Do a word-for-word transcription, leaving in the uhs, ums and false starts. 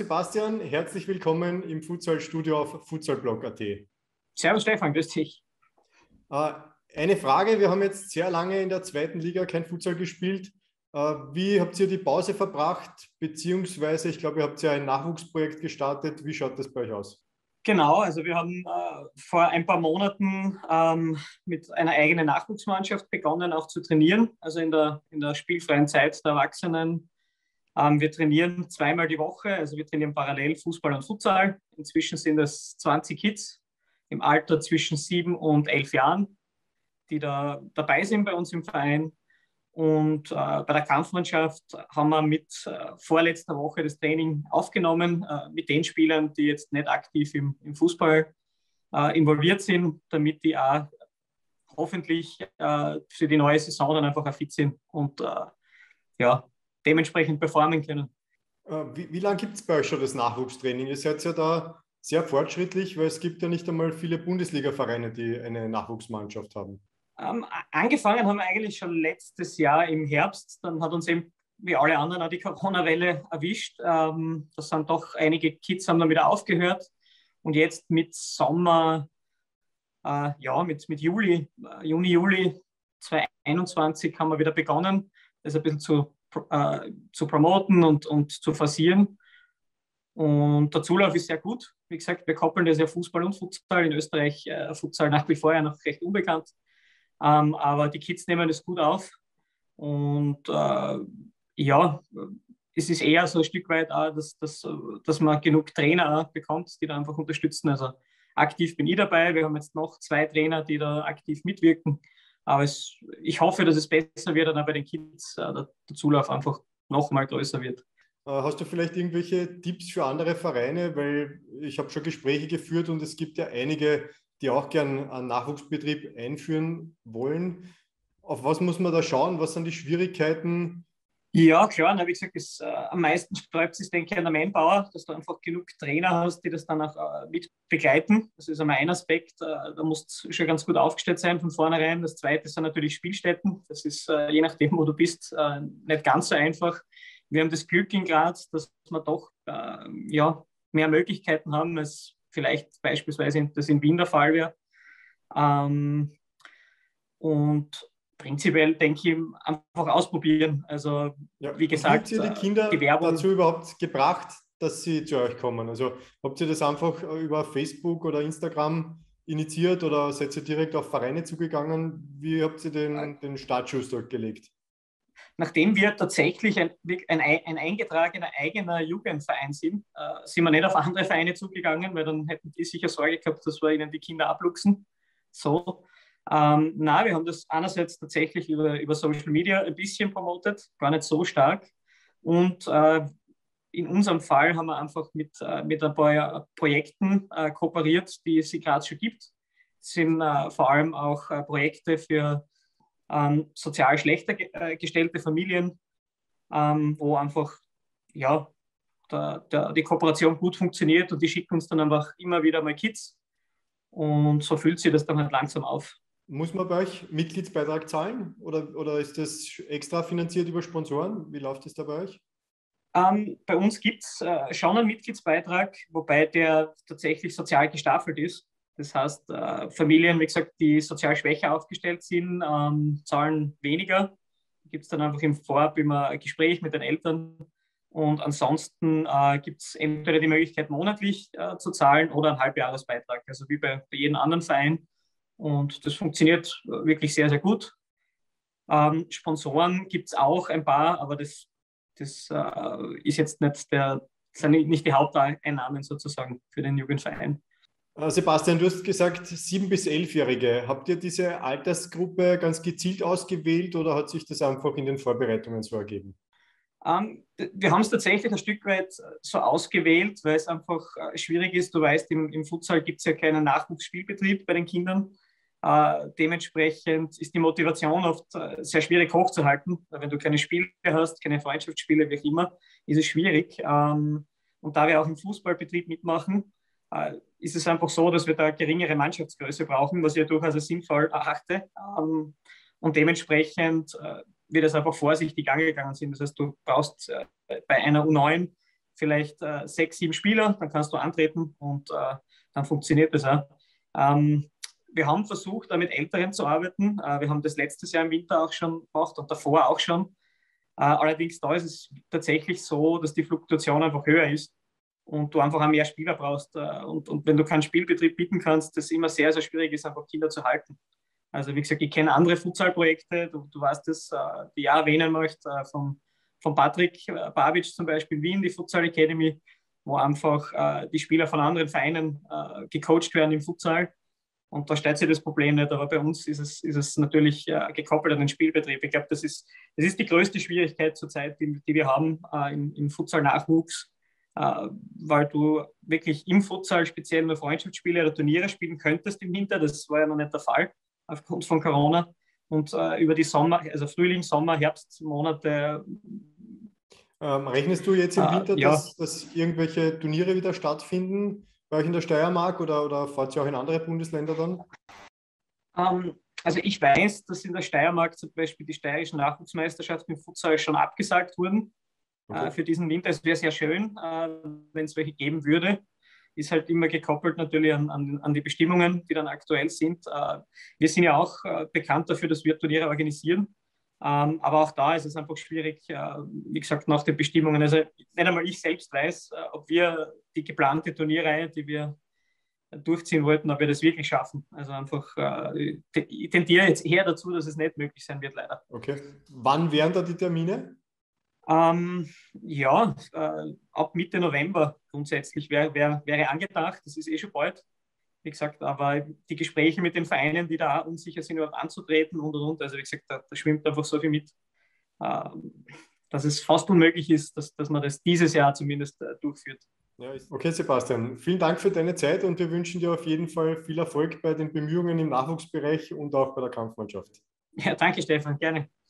Sebastian, herzlich willkommen im Futsal-Studio auf futsalblog punkt at. Servus Stefan, grüß dich. Äh, eine Frage, wir haben jetzt sehr lange in der zweiten Liga kein Futsal gespielt. Äh, wie habt ihr die Pause verbracht? Beziehungsweise, ich glaube, ihr habt ja ein Nachwuchsprojekt gestartet. Wie schaut das bei euch aus? Genau, also wir haben äh, vor ein paar Monaten ähm, mit einer eigenen Nachwuchsmannschaft begonnen, auch zu trainieren, also in der, in der spielfreien Zeit der Erwachsenen. Ähm, wir trainieren zweimal die Woche, also wir trainieren parallel Fußball und Futsal. Inzwischen sind es zwanzig Kids im Alter zwischen sieben und elf Jahren, die da dabei sind bei uns im Verein. Und äh, bei der Kampfmannschaft haben wir mit äh, vorletzter Woche das Training aufgenommen, äh, mit den Spielern, die jetzt nicht aktiv im, im Fußball äh, involviert sind, damit die auch hoffentlich äh, für die neue Saison dann einfach auch fit sind und äh, ja, dementsprechend performen können. Äh, wie wie lange gibt es bei euch schon das Nachwuchstraining? Ihr seid ja da sehr fortschrittlich, weil es gibt ja nicht einmal viele Bundesliga-Vereine, die eine Nachwuchsmannschaft haben. Ähm, angefangen haben wir eigentlich schon letztes Jahr im Herbst. Dann hat uns eben wie alle anderen auch die Corona-Welle erwischt. Ähm, da sind doch einige Kids haben dann wieder aufgehört. Und jetzt mit Sommer, äh, ja, mit, mit Juli, äh, Juni, Juli zwanzig einundzwanzig haben wir wieder begonnen, das ein bisschen zu, äh, zu promoten und, und zu forcieren. Und der Zulauf ist sehr gut. Wie gesagt, wir koppeln das ja Fußball und Futsal. In Österreich äh, Futsal nach wie vor ja noch recht unbekannt. Ähm, aber die Kids nehmen das gut auf. Und äh, ja, es ist eher so ein Stück weit auch, dass, dass, dass man genug Trainer bekommt, die da einfach unterstützen. Also aktiv bin ich dabei. Wir haben jetzt noch zwei Trainer, die da aktiv mitwirken. Aber es, ich hoffe, dass es besser wird und auch bei den Kids äh, der, der Zulauf einfach noch mal größer wird. Hast du vielleicht irgendwelche Tipps für andere Vereine? Weil ich habe schon Gespräche geführt und es gibt ja einige, die auch gern einen Nachwuchsbetrieb einführen wollen. Auf was muss man da schauen? Was sind die Schwierigkeiten? Ja, klar, na, wie gesagt, das, äh, am meisten sträubt sich, denke ich, an der Manpower, dass du einfach genug Trainer hast, die das dann auch äh, mit begleiten. Das ist einmal ein Aspekt, äh, da musst du schon ganz gut aufgestellt sein von vornherein. Das zweite sind natürlich Spielstätten. Das ist, äh, je nachdem, wo du bist, äh, nicht ganz so einfach. Wir haben das Glück in Graz, dass wir doch äh, ja, mehr Möglichkeiten haben, als vielleicht beispielsweise das in Wien der Fall wäre. Ähm, und prinzipiell denke ich, einfach ausprobieren. Also, Ja, wie und wie habt gesagt, ihr die die Kinder Werbung. dazu überhaupt gebracht, dass sie zu euch kommen? Also habt ihr das einfach über Facebook oder Instagram initiiert oder seid ihr direkt auf Vereine zugegangen? Wie habt ihr den, den Startschuss dort gelegt? Nachdem wir tatsächlich ein, ein, ein eingetragener eigener Jugendverein sind, äh, sind wir nicht auf andere Vereine zugegangen, weil dann hätten die sicher Sorge gehabt, dass wir ihnen die Kinder abluchsen. So. Ähm, na, wir haben das einerseits tatsächlich über, über Social Media ein bisschen promotet, gar nicht so stark. Und äh, in unserem Fall haben wir einfach mit, äh, mit ein paar Projekten äh, kooperiert, die es in Graz schon gibt. Das sind äh, vor allem auch äh, Projekte für ähm, sozial schlechter ge äh, gestellte Familien, ähm, wo einfach ja, der, der, die Kooperation gut funktioniert und die schicken uns dann einfach immer wieder mal Kids. Und so füllt sich das dann halt langsam auf. Muss man bei euch Mitgliedsbeitrag zahlen oder, oder ist das extra finanziert über Sponsoren? Wie läuft es da bei euch? Ähm, bei uns gibt es äh, schon einen Mitgliedsbeitrag, wobei der tatsächlich sozial gestaffelt ist. Das heißt, äh, Familien, wie gesagt, die sozial schwächer aufgestellt sind, ähm, zahlen weniger. Da gibt es dann einfach im Vorab immer ein Gespräch mit den Eltern. Und ansonsten äh, gibt es entweder die Möglichkeit, monatlich äh, zu zahlen oder einen Halbjahresbeitrag, also wie bei, bei jedem anderen Verein. Und das funktioniert wirklich sehr, sehr gut. Ähm, Sponsoren gibt es auch ein paar, aber das, das äh, ist jetzt nicht, der, sind nicht die Haupteinnahmen sozusagen für den Jugendverein. Äh, Sebastian, du hast gesagt, sieben- bis elfjährige. Habt ihr diese Altersgruppe ganz gezielt ausgewählt oder hat sich das einfach in den Vorbereitungen so ergeben? Ähm, wir haben es tatsächlich ein Stück weit so ausgewählt, weil es einfach äh, schwierig ist. Du weißt, im, im Futsal gibt es ja keinen Nachwuchsspielbetrieb bei den Kindern. Äh, dementsprechend ist die Motivation oft äh, sehr schwierig hochzuhalten. Wenn du keine Spiele hast, keine Freundschaftsspiele, wie auch immer, ist es schwierig. Ähm, und da wir auch im Fußballbetrieb mitmachen, äh, ist es einfach so, dass wir da geringere Mannschaftsgröße brauchen, was ich ja durchaus als sinnvoll erachte. Ähm, und dementsprechend äh, wird es einfach vorsichtig angegangen sind. Das heißt, du brauchst äh, bei einer U neun vielleicht äh, sechs, sieben Spieler, dann kannst du antreten und äh, dann funktioniert das auch. Ähm, wir haben versucht, da mit Älteren zu arbeiten. Äh, wir haben das letztes Jahr im Winter auch schon gemacht und davor auch schon. Äh, allerdings da ist es tatsächlich so, dass die Fluktuation einfach höher ist und du einfach auch mehr Spieler brauchst. Äh, und, und wenn du keinen Spielbetrieb bieten kannst, das immer sehr, sehr schwierig ist, einfach Kinder zu halten. Also wie gesagt, ich kenne andere Futsal-Projekte, du, du weißt das, äh, die ich auch erwähnen möchte, äh, von, von Patrick äh, Babic zum Beispiel in Wien, die Futsal Academy, wo einfach äh, die Spieler von anderen Vereinen äh, gecoacht werden im Futsal. Und da stellt sich das Problem nicht, aber bei uns ist es, ist es natürlich äh, gekoppelt an den Spielbetrieb. Ich glaube, das ist, das ist die größte Schwierigkeit zurzeit, die, die wir haben äh, im, im Futsal-Nachwuchs, äh, weil du wirklich im Futsal speziell nur Freundschaftsspiele oder Turniere spielen könntest im Winter. Das war ja noch nicht der Fall aufgrund von Corona. Und äh, über die Sommer, also Frühling, Sommer, Herbstmonate. Ähm, rechnest du jetzt im äh, Winter, ja. dass, dass irgendwelche Turniere wieder stattfinden bei euch in der Steiermark oder, oder fahrt ihr auch in andere Bundesländer dann? Ähm, also ich weiß, dass in der Steiermark zum Beispiel die steirischen Nachwuchsmeisterschaften im Futsal schon abgesagt wurden Okay. äh, für diesen Winter. Es wäre sehr schön, äh, wenn es welche geben würde. Ist halt immer gekoppelt natürlich an, an, an die Bestimmungen, die dann aktuell sind. Äh, wir sind ja auch äh, bekannt dafür, dass wir Turniere organisieren. Ähm, aber auch da ist es einfach schwierig, äh, wie gesagt, nach den Bestimmungen. Also nicht einmal ich selbst weiß, äh, ob wir die geplante Turnierreihe, die wir durchziehen wollten, ob wir das wirklich schaffen. Also einfach, äh, ich tendiere jetzt eher dazu, dass es nicht möglich sein wird, leider. Okay. Wann wären da die Termine? Ähm, ja, äh, ab Mitte November grundsätzlich wär, wär, wäre angedacht. Das ist eh schon bald, wie gesagt, aber die Gespräche mit den Vereinen, die da unsicher sind, überhaupt anzutreten und und und, also wie gesagt, da, da schwimmt einfach so viel mit, äh, dass es fast unmöglich ist, dass, dass man das dieses Jahr zumindest äh, durchführt. Ja, okay, Sebastian, vielen Dank für deine Zeit und wir wünschen dir auf jeden Fall viel Erfolg bei den Bemühungen im Nachwuchsbereich und auch bei der Kampfmannschaft. Ja, danke, Stefan, gerne.